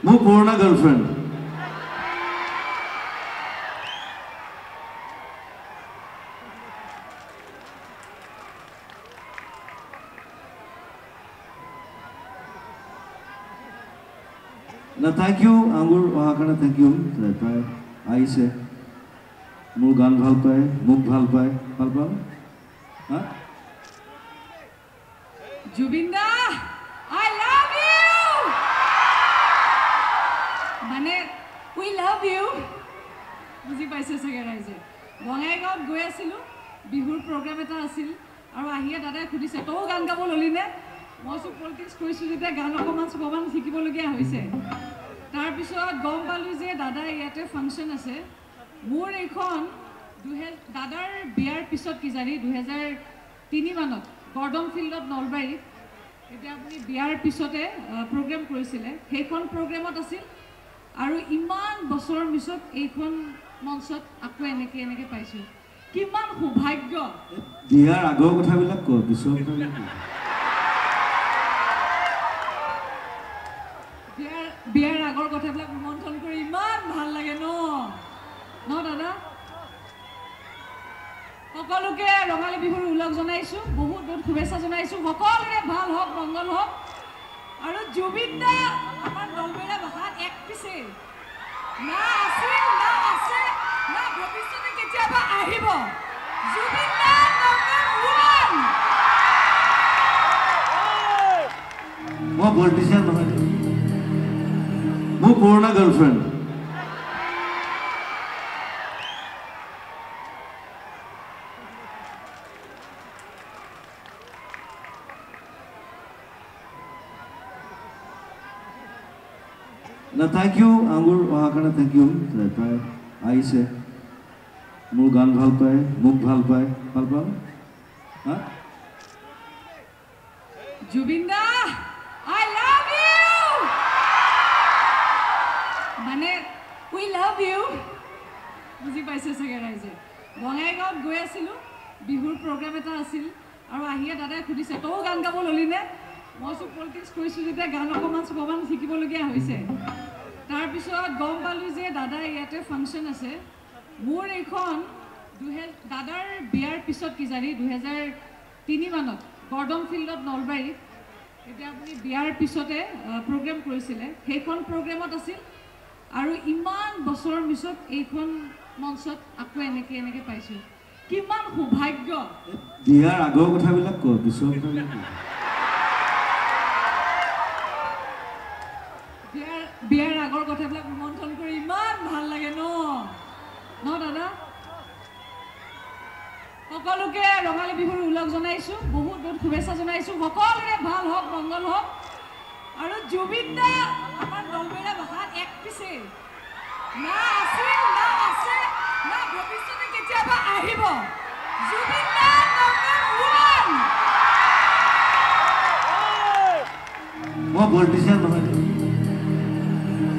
মোৰ পুৰণা গাৰ্লফ্ৰেণ্ড না থ্যাংক ইউ আঙুৰ অহাৰ কাৰণে থ্যাংক ইউ তাই আহিছে মোৰ গান ভাল পায় মোক ভাল পায় ভাল পাম হা জুবিন্দা I love you মানে we love you বুজি পাইছে চাগে ৰাইজে বঙাইগাঁৱত গৈ আছিলোঁ বিহুৰ প্ৰগ্ৰাম এটা আছিল আৰু আহিয়ে দাদাই সুধিছে তও গান গাব ললি নে মই চব পলিটিক্স কৰিছোঁ যেতিয়া গান অকণমান শিকিবলগীয়া হৈছে তাৰপিছত গম পালোঁ যে দাদা ইয়াতে ফাংচন আছে মোৰ এইখন দাদাৰ বিয়াৰ পিছত কি জানি 2003 মানত গৰ্ডন ফিল্ডত নলবাৰীত এতিয়া আপুনি বিয়াৰ পিছতে প্ৰগ্ৰেম কৰিছিলে সেইখন প্ৰগ্ৰেমত আছিল আৰু ইমান বছৰৰ পিছত এইখন মঞ্চত আকৌ এনেকে পাইছোঁ কিমান সৌভাগ্য বিয়াৰ আগৰ কথাবিলাক ক পিছৰ কথাবিলাক বিয়াৰ আগৰ কথাবিলাক মন্থন কৰি ইমান ভাল লাগে ন দাদা সকলোকে ৰঙালী বিহুৰ উলগ জনাইছোঁ বহুত শুভেচ্ছা জনাইছোঁ সকলোৰে ভাল হওক মংগল হওক আৰু জুবিনদা আমাৰ নলবেৰা ভাষাত এক পিছে না আছিল না আছে না ভৱিষ্যতে কেতিয়াবা আহিব জুবিনদা নম্বৰ 1 মই পলিটিচিয়ান নহয় মোৰ পুৰণা গাৰ্লফ্ৰেণ্ড না থ্যাংক ইউ আঙুৰ অহাৰ কাৰণে থ্যাংক ইউ তাই আহিছে মোৰ গান ভাল পায় মোক ভাল পায় ভাল পাম হা জুবিন্দা I love you মানে we love you বুজি পাইছে চাগে ৰাইজে বঙাইগাঁৱত গৈ আছিলোঁ বিহুৰ প্ৰগ্ৰাম এটা আছিল আৰু আহিয়ে দাদাই সুধিছে তও গান গাব ললি নে মই চব পলিটিক্স কৰিছোঁ যেতিয়া গান অকণমান শিকিবলগীয়া হৈছে তাৰপিছত গম পালোঁ যে দাদা ইয়াতে ফাংচন আছে মোৰ এইখন দাদাৰ বিয়াৰ পিছত কি জানি 2003 মানত গৰ্ডন ফিল্ডত নলবাৰীত এতিয়া আপুনি বিয়াৰ পিছতে প্ৰগ্ৰেম কৰিছিলে সেইখন প্ৰগ্ৰেমত আছিল আৰু ইমান বছৰৰ পিছত এইখন মঞ্চত আকৌ এনেকে পাইছোঁ কিমান সৌভাগ্য বিয়াৰ আগৰ কথাবিলাক ক পিছৰ কথাবিলাক বিয়াৰ আগৰ কথাবিলাক মন্থন কৰি ইমান ভাল লাগে ন দাদা সকলোকে ৰঙালী বিহুৰ উলগ জনাইছোঁ বহুত শুভেচ্ছা জনাইছোঁ সকলোৰে ভাল হওক মংগল হওক আৰু জুবিনদা